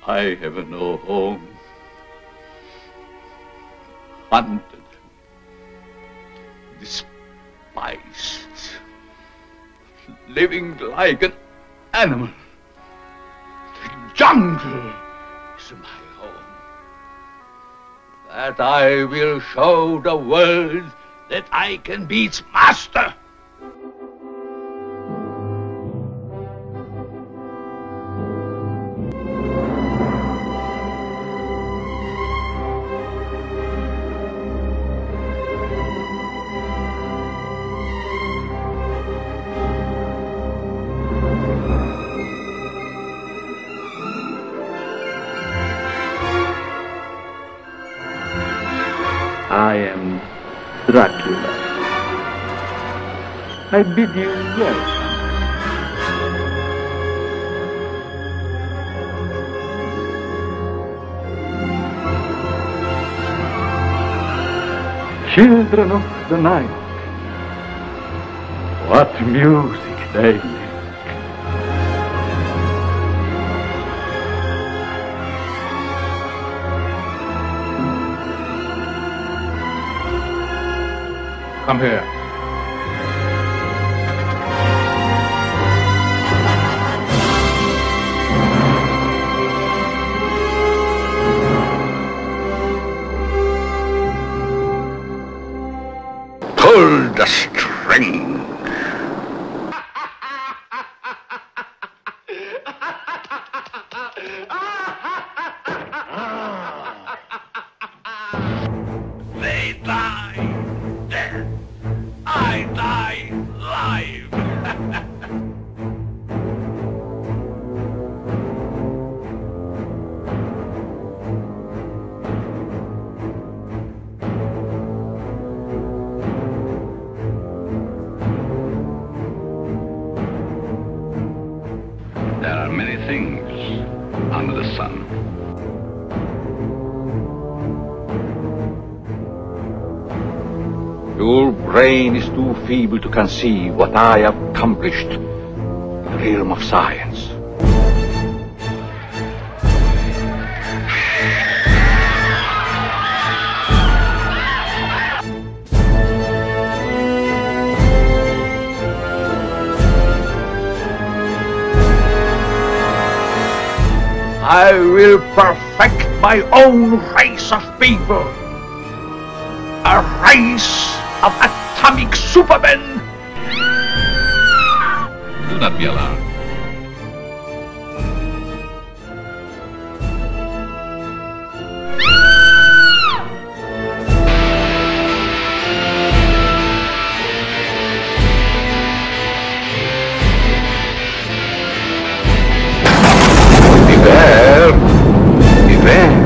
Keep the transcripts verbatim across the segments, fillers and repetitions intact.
I have no home. Hunted. Despised. Living like an animal. The jungle is my home. That I will show the world that I can be its master. I am Dracula. I bid you welcome. Children of the night, what music they make. Come here. Pull the string. They die dead. I die live. There are many things under the sun. Your brain is too feeble to conceive what I have accomplished in the realm of science. I will perfect my own race of people. A race of atomic supermen. Do not be alarmed. Beware, beware,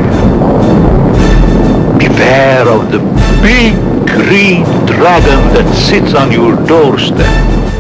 beware of the big green dragon that sits on your doorstep.